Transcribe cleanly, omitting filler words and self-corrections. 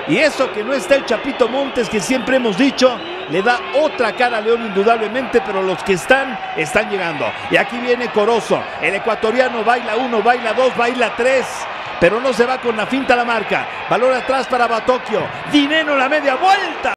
Y eso que no está el Chapito Montes, que siempre hemos dicho, le da otra cara a León indudablemente, pero los que están llegando. Y aquí viene Corozo, el ecuatoriano, baila 1, baila 2, baila 3. Pero no se va con la finta a la marca. Valor atrás para Batocchio. Dineno la media vuelta.